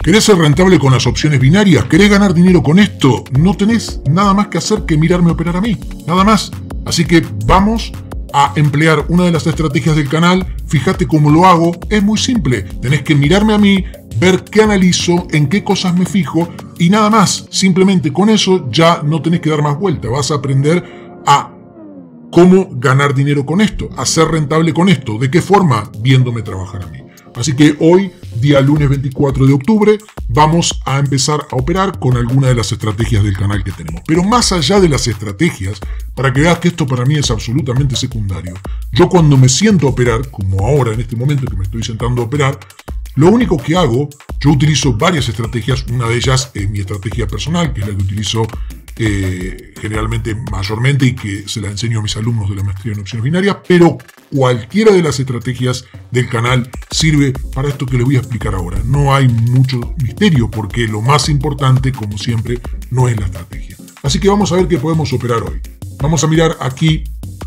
¿Querés ser rentable con las opciones binarias? ¿Querés ganar dinero con esto? No tenés nada más que hacer que mirarme operar a mí, nada más. Así que vamos a emplear una de las estrategias del canal. Fíjate cómo lo hago, es muy simple. Tenés que mirarme a mí, ver qué analizo, en qué cosas me fijo y nada más. Simplemente con eso ya no tenés que dar más vuelta. Vas a aprender a cómo ganar dinero con esto, a ser rentable con esto. ¿De qué forma? Viéndome trabajar a mí. Así que hoy, día lunes 24 de octubre, vamos a empezar a operar con alguna de las estrategias del canal que tenemos. Pero más allá de las estrategias, para que veas que esto para mí es absolutamente secundario, yo cuando me siento a operar, como ahora en este momento que me estoy sentando a operar, lo único que hago, yo utilizo varias estrategias. Una de ellas es mi estrategia personal, que es la que utilizo generalmente, mayormente, y que se la enseño a mis alumnos de la maestría en opciones binarias, pero cualquiera de las estrategias del canal sirve para esto que les voy a explicar ahora. No hay mucho misterio porque lo más importante, como siempre, no es la estrategia. Así que vamos a ver qué podemos operar hoy. Vamos a mirar aquí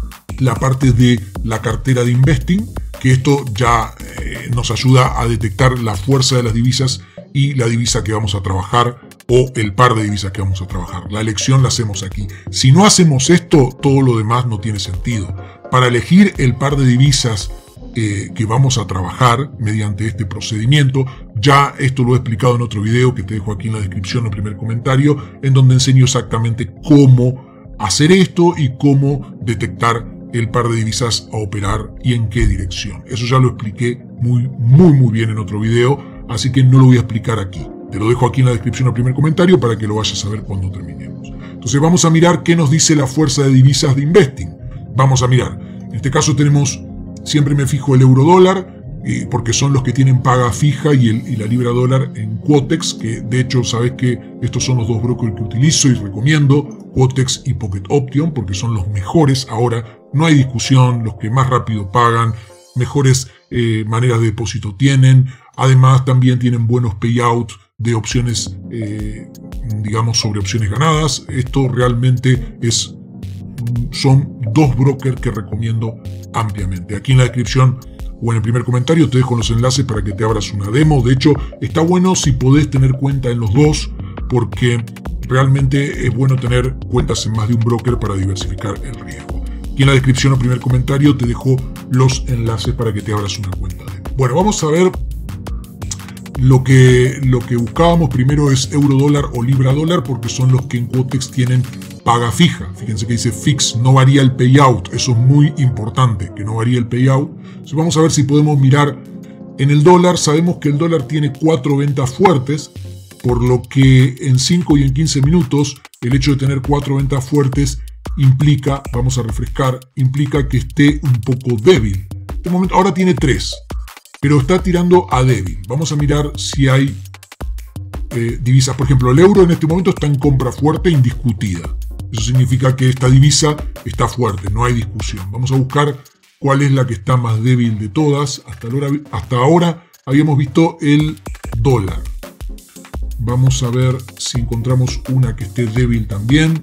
la parte de la cartera de investing, que esto ya nos ayuda a detectar la fuerza de las divisas y la divisa que vamos a trabajar o el par de divisas que vamos a trabajar. La elección la hacemos aquí. Si no hacemos esto, todo lo demás no tiene sentido. Para elegir el par de divisas que vamos a trabajar mediante este procedimiento, ya esto lo he explicado en otro video que te dejo aquí en la descripción o el primer comentario, en donde enseño exactamente cómo hacer esto y cómo detectar el par de divisas a operar y en qué dirección. Eso ya lo expliqué muy bien en otro video, así que no lo voy a explicar aquí. Te lo dejo aquí en la descripción o primer comentario para que lo vayas a ver cuando terminemos. Entonces vamos a mirar qué nos dice la fuerza de divisas de investing. Vamos a mirar. En este caso tenemos, siempre me fijo el euro dólar, porque son los que tienen paga fija, y la libra dólar en Quotex, que de hecho sabes que estos son los dos brokers que utilizo y recomiendo, Quotex y Pocket Option, porque son los mejores. Ahora no hay discusión, los que más rápido pagan, mejores maneras de depósito tienen. Además también tienen buenos payouts de opciones, digamos, sobre opciones ganadas. Esto realmente son dos brokers que recomiendo ampliamente. Aquí en la descripción o en el primer comentario te dejo los enlaces para que te abras una demo. De hecho, está bueno si podés tener cuenta en los dos, porque realmente es bueno tener cuentas en más de un broker para diversificar el riesgo. Aquí en la descripción o primer comentario te dejo los enlaces para que te abras una cuenta demo. Bueno, vamos a ver. Lo que buscábamos primero es euro dólar o libra dólar, porque son los que en Quotex tienen paga fija. Fíjense que dice fix, no varía el payout. Eso es muy importante, que no varíe el payout. Entonces vamos a ver si podemos mirar en el dólar. Sabemos que el dólar tiene 4 ventas fuertes, por lo que en 5 y en 15 minutos el hecho de tener 4 ventas fuertes implica, vamos a refrescar, implica que esté un poco débil. En este momento, ahora tiene 3. Pero está tirando a débil. Vamos a mirar si hay divisas. Por ejemplo, el euro en este momento está en compra fuerte indiscutida. Eso significa que esta divisa está fuerte, no hay discusión. Vamos a buscar cuál es la que está más débil de todas. Hasta ahora habíamos visto el dólar. Vamos a ver si encontramos una que esté débil también.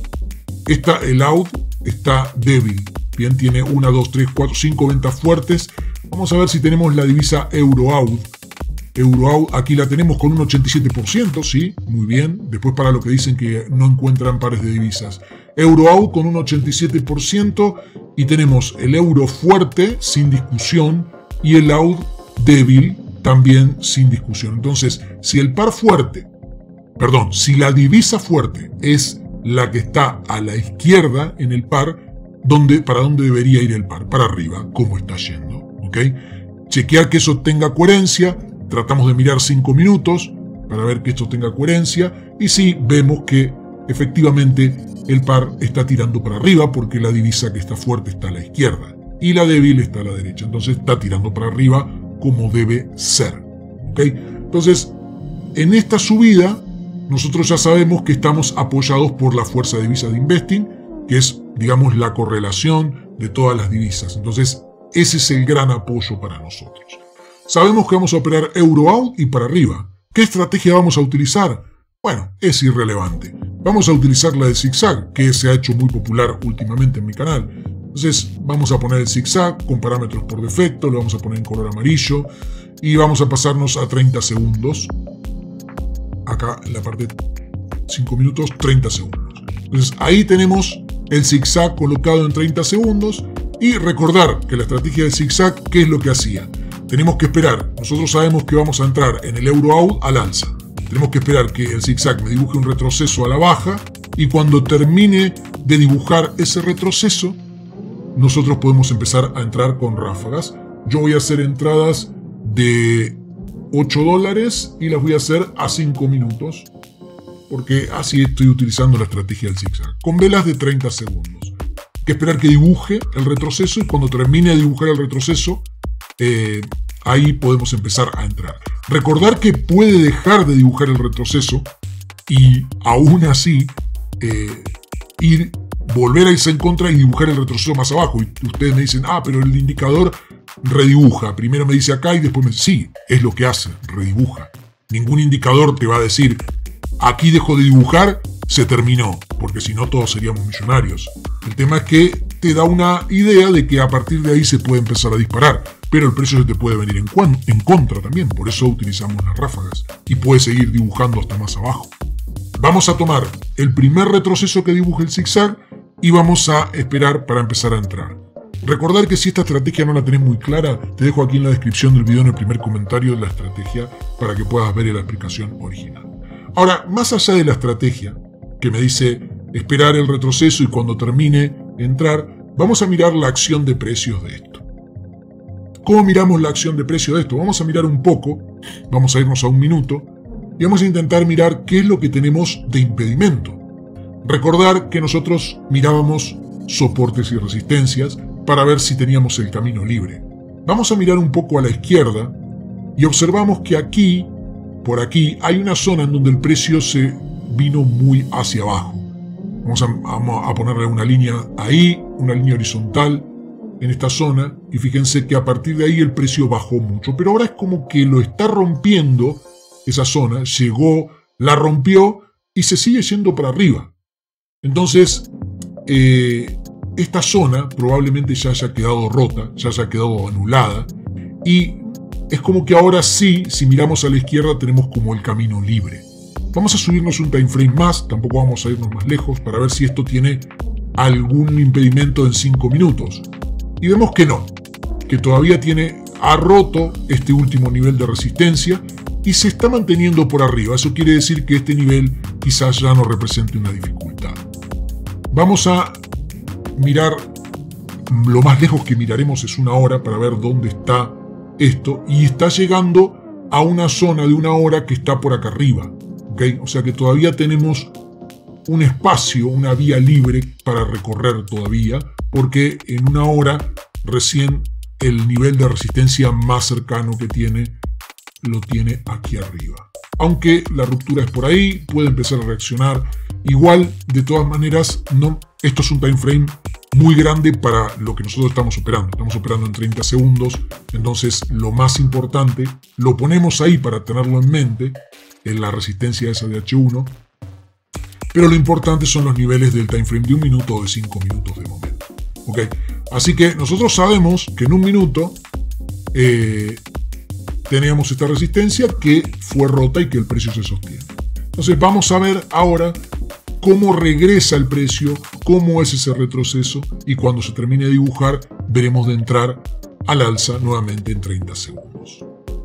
El AUD está débil. Bien, tiene 1, 2, 3, 4, 5 ventas fuertes. Vamos a ver si tenemos la divisa Euro-AUD. Euro-AUD, aquí la tenemos con un 87%, sí, muy bien. Después para lo que dicen que no encuentran pares de divisas. Euro-AUD con un 87% y tenemos el euro fuerte, sin discusión, y el AUD débil, también sin discusión. Entonces, si si la divisa fuerte es la que está a la izquierda en el par, ¿para dónde debería ir el par? Para arriba, ¿cómo está yendo? ¿Okay? Chequear que eso tenga coherencia. Tratamos de mirar 5 minutos para ver que esto tenga coherencia. Y sí, vemos que efectivamente el par está tirando para arriba, porque la divisa que está fuerte está a la izquierda y la débil está a la derecha. Entonces está tirando para arriba como debe ser. ¿Okay? Entonces, en esta subida, nosotros ya sabemos que estamos apoyados por la fuerza de divisas de investing, que es, digamos, la correlación de todas las divisas. Entonces, ese es el gran apoyo para nosotros. Sabemos que vamos a operar euro-AUD y para arriba. ¿Qué estrategia vamos a utilizar? Bueno, es irrelevante. Vamos a utilizar la de zigzag, que se ha hecho muy popular últimamente en mi canal. Entonces vamos a poner el zigzag con parámetros por defecto, lo vamos a poner en color amarillo y vamos a pasarnos a 30 segundos. acá en la parte 5 minutos, 30 segundos. Entonces ahí tenemos el zigzag colocado en 30 segundos. Y recordar que la estrategia del zigzag, ¿qué es lo que hacía? Tenemos que esperar. Nosotros sabemos que vamos a entrar en el Euro-AUD al alza. Tenemos que esperar que el zigzag me dibuje un retroceso a la baja. Y cuando termine de dibujar ese retroceso, nosotros podemos empezar a entrar con ráfagas. Yo voy a hacer entradas de $8 y las voy a hacer a 5 minutos. Porque así estoy utilizando la estrategia del zigzag. Con velas de 30 segundos. Hay que esperar que dibuje el retroceso y cuando termine de dibujar el retroceso, ahí podemos empezar a entrar. Recordar que puede dejar de dibujar el retroceso y aún así volver a irse en contra y dibujar el retroceso más abajo. Y ustedes me dicen, pero el indicador redibuja. Primero me dice acá y después me dice, sí, es lo que hace, redibuja. Ningún indicador te va a decir, aquí dejo de dibujar, se terminó, porque si no todos seríamos millonarios. El tema es que te da una idea de que a partir de ahí se puede empezar a disparar, pero el precio se te puede venir en contra también, por eso utilizamos las ráfagas y puede seguir dibujando hasta más abajo. Vamos a tomar el primer retroceso que dibuje el zigzag y vamos a esperar para empezar a entrar. Recordar que si esta estrategia no la tenés muy clara, te dejo aquí en la descripción del video en el primer comentario la estrategia para que puedas ver la explicación original. Ahora, más allá de la estrategia, que me dice esperar el retroceso y cuando termine entrar, vamos a mirar la acción de precios de esto. ¿Cómo miramos la acción de precio de esto? Vamos a mirar un poco, vamos a irnos a 1 minuto y vamos a intentar mirar qué es lo que tenemos de impedimento. Recordar que nosotros mirábamos soportes y resistencias para ver si teníamos el camino libre. Vamos a mirar un poco a la izquierda y observamos que aquí, por aquí, hay una zona en donde el precio se vino muy hacia abajo. Vamos a ponerle una línea ahí, una línea horizontal en esta zona y fíjense que a partir de ahí el precio bajó mucho, pero ahora es como que lo está rompiendo esa zona, llegó, la rompió y se sigue yendo para arriba. Entonces, esta zona probablemente ya haya quedado rota, ya haya quedado anulada y es como que ahora sí, si miramos a la izquierda tenemos como el camino libre. Vamos a subirnos un time frame más, tampoco vamos a irnos más lejos para ver si esto tiene algún impedimento en 5 minutos. Y vemos que no, que todavía ha roto este último nivel de resistencia y se está manteniendo por arriba. Eso quiere decir que este nivel quizás ya no represente una dificultad. Vamos a mirar, lo más lejos que miraremos es 1 hora para ver dónde está esto y está llegando a una zona de 1 hora que está por acá arriba. ¿Okay? O sea que todavía tenemos un espacio, una vía libre para recorrer todavía, porque en 1 hora recién el nivel de resistencia más cercano que tiene, lo tiene aquí arriba. Aunque la ruptura es por ahí, puede empezar a reaccionar. Igual, de todas maneras, no, esto es un time frame muy grande para lo que nosotros estamos operando. Estamos operando en 30 segundos, entonces lo más importante, lo ponemos ahí para tenerlo en mente, en la resistencia esa de H1, pero lo importante son los niveles del time frame de 1 minuto o de 5 minutos de momento. ¿Okay? Así que nosotros sabemos que en 1 minuto teníamos esta resistencia que fue rota y que el precio se sostiene. Entonces vamos a ver ahora cómo regresa el precio, cómo es ese retroceso y cuando se termine de dibujar veremos de entrar al alza nuevamente en 30 segundos.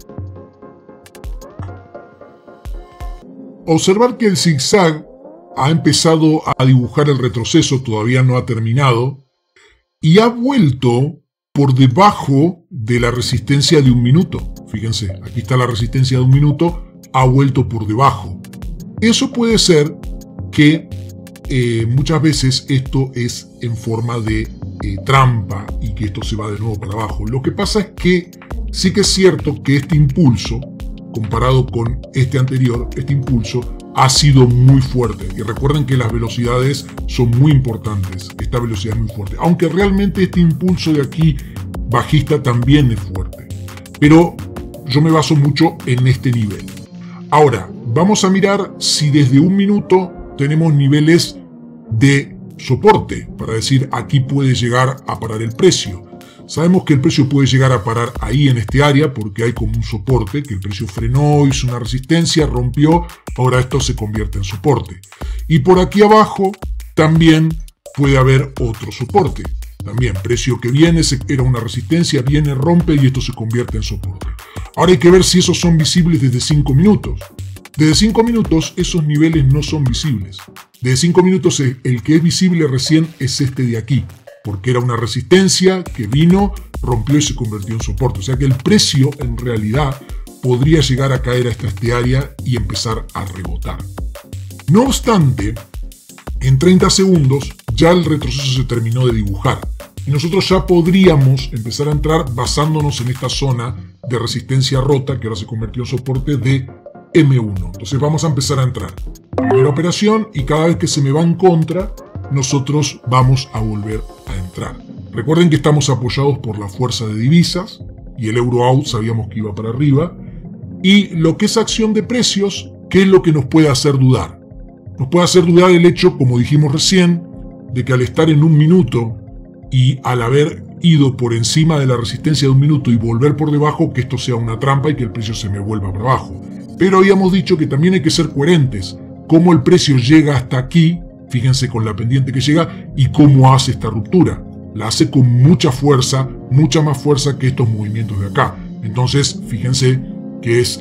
Observar que el zigzag ha empezado a dibujar el retroceso, todavía no ha terminado, y ha vuelto por debajo de la resistencia de 1 minuto. Fíjense, aquí está la resistencia de 1 minuto, ha vuelto por debajo. Eso puede ser que muchas veces esto es en forma de trampa y que esto se va de nuevo para abajo. Lo que pasa es que sí que es cierto que este impulso, comparado con este anterior, este impulso ha sido muy fuerte. Y recuerden que las velocidades son muy importantes. Esta velocidad es muy fuerte. Aunque realmente este impulso de aquí bajista también es fuerte. Pero yo me baso mucho en este nivel. Ahora, vamos a mirar si desde 1 minuto tenemos niveles de soporte. Para decir, aquí puede llegar a parar el precio. Sabemos que el precio puede llegar a parar ahí en este área porque hay como un soporte, que el precio frenó, hizo una resistencia, rompió, ahora esto se convierte en soporte. Y por aquí abajo también puede haber otro soporte. También precio que viene, era una resistencia, viene, rompe y esto se convierte en soporte. Ahora hay que ver si esos son visibles desde 5 minutos. Desde 5 minutos esos niveles no son visibles. Desde 5 minutos el que es visible recién es este de aquí, porque era una resistencia que vino, rompió y se convirtió en soporte. O sea que el precio en realidad podría llegar a caer hasta este área y empezar a rebotar. No obstante, en 30 segundos ya el retroceso se terminó de dibujar y nosotros ya podríamos empezar a entrar basándonos en esta zona de resistencia rota que ahora se convirtió en soporte de M1. Entonces vamos a empezar a entrar. Primera operación y cada vez que se me va en contra, nosotros vamos a volver a entrar. Recuerden que estamos apoyados por la fuerza de divisas y el euro out sabíamos que iba para arriba. Y lo que es acción de precios, ¿qué es lo que nos puede hacer dudar? Nos puede hacer dudar el hecho, como dijimos recién, de que al estar en un minuto y al haber ido por encima de la resistencia de un minuto y volver por debajo, que esto sea una trampa y que el precio se me vuelva para abajo. Pero habíamos dicho que también hay que ser coherentes. Cómo el precio llega hasta aquí, fíjense con la pendiente que llega, y cómo hace esta ruptura. La hace con mucha fuerza, mucha más fuerza que estos movimientos de acá. Entonces, fíjense que es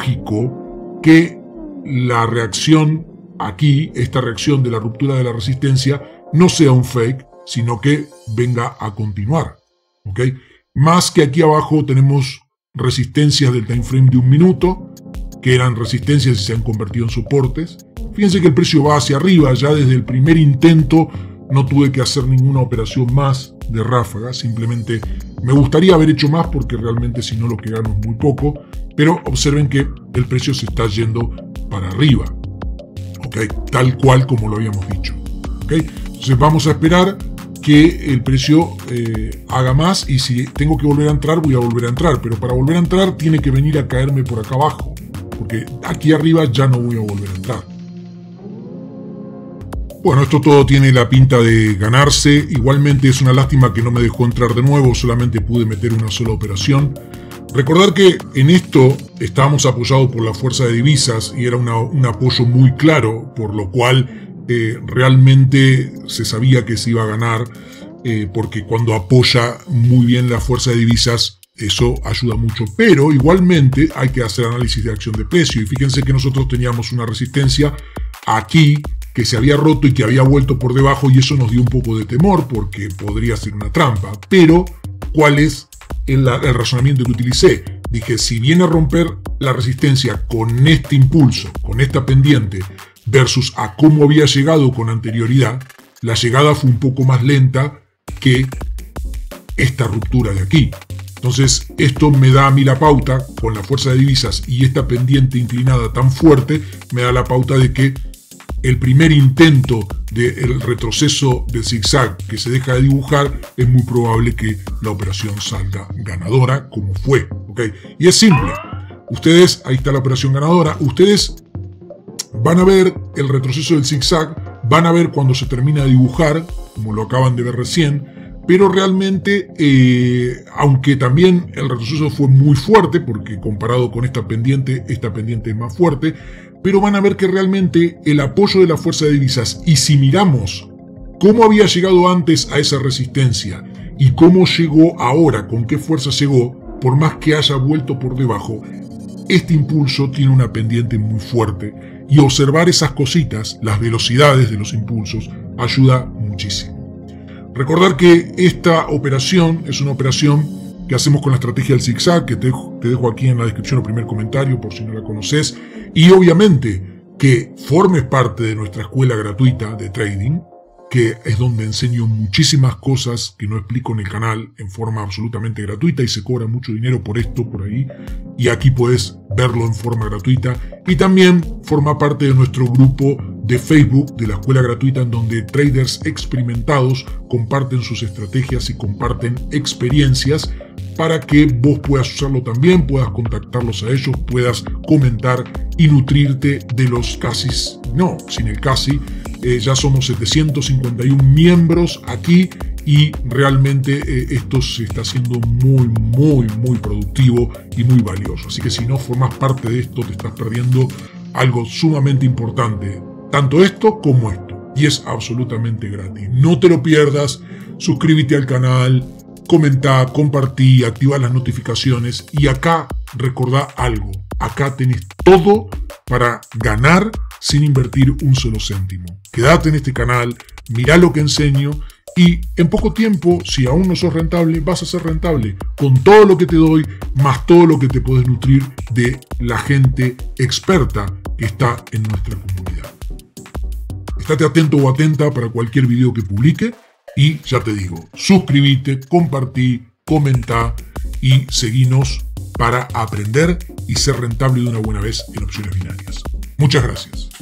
lógico que la reacción aquí, esta reacción de la ruptura de la resistencia, no sea un fake, sino que venga a continuar. ¿Ok? Más que aquí abajo tenemos resistencias del time frame de un minuto, que eran resistencias y se han convertido en soportes. Fíjense que el precio va hacia arriba, ya desde el primer intento no tuve que hacer ninguna operación más de ráfaga, simplemente me gustaría haber hecho más porque realmente si no lo que gano es muy poco, pero observen que el precio se está yendo para arriba, ¿okay? Tal cual como lo habíamos dicho. ¿Okay? Entonces vamos a esperar que el precio haga más y si tengo que volver a entrar, voy a volver a entrar, pero para volver a entrar tiene que venir a caerme por acá abajo, porque aquí arriba ya no voy a volver a entrar. Bueno, esto todo tiene la pinta de ganarse. Igualmente es una lástima que no me dejó entrar de nuevo, solamente pude meter una sola operación. Recordar que en esto estábamos apoyados por la fuerza de divisas y era un apoyo muy claro, por lo cual realmente se sabía que se iba a ganar, porque cuando apoya muy bien la fuerza de divisas, eso ayuda mucho. Pero igualmente hay que hacer análisis de acción de precio. Y fíjense que nosotros teníamos una resistencia aquí, que se había roto y que había vuelto por debajo, y eso nos dio un poco de temor porque podría ser una trampa. Pero, ¿cuál es el razonamiento que utilicé? Dije, si viene a romper la resistencia con este impulso, con esta pendiente, versus a cómo había llegado con anterioridad, la llegada fue un poco más lenta que esta ruptura de aquí. Entonces, esto me da a mí la pauta, con la fuerza de divisas y esta pendiente inclinada tan fuerte, me da la pauta de que el primer intento del retroceso del zigzag que se deja de dibujar, es muy probable que la operación salga ganadora, como fue. ¿Okay? Y es simple. Ustedes, ahí está la operación ganadora, ustedes van a ver el retroceso del zigzag, van a ver cuando se termina de dibujar, como lo acaban de ver recién, pero realmente, aunque también el retroceso fue muy fuerte, porque comparado con esta pendiente es más fuerte, pero van a ver que realmente el apoyo de la fuerza de divisas, y si miramos cómo había llegado antes a esa resistencia y cómo llegó ahora, con qué fuerza llegó, por más que haya vuelto por debajo, este impulso tiene una pendiente muy fuerte, y observar esas cositas, las velocidades de los impulsos, ayuda muchísimo. Recordar que esta operación es una operación que hacemos con la estrategia del zigzag, que te dejo aquí en la descripción o primer comentario por si no la conoces, y obviamente que formes parte de nuestra escuela gratuita de trading, que es donde enseño muchísimas cosas que no explico en el canal en forma absolutamente gratuita y se cobra mucho dinero por esto, por ahí, y aquí puedes verlo en forma gratuita. Y también forma parte de nuestro grupo de Facebook de la escuela gratuita, en donde traders experimentados comparten sus estrategias y comparten experiencias para que vos puedas usarlo también, puedas contactarlos a ellos, puedas comentar y nutrirte de los sin el casi. Ya somos 751 miembros aquí y realmente esto se está haciendo muy productivo y muy valioso. Así que si no formas parte de esto, te estás perdiendo algo sumamente importante, tanto esto como esto, y es absolutamente gratis. No te lo pierdas, suscríbete al canal, comenta, compartí, activa las notificaciones y acá recordá algo, acá tenés todo para ganar sin invertir un solo céntimo. Quédate en este canal, mirá lo que enseño y en poco tiempo, si aún no sos rentable, vas a ser rentable con todo lo que te doy, más todo lo que te podés nutrir de la gente experta que está en nuestra comunidad. Estate atento o atenta para cualquier video que publique y ya te digo, suscríbete, compartí, comenta y seguinos para aprender y ser rentable de una buena vez en opciones binarias. Muchas gracias.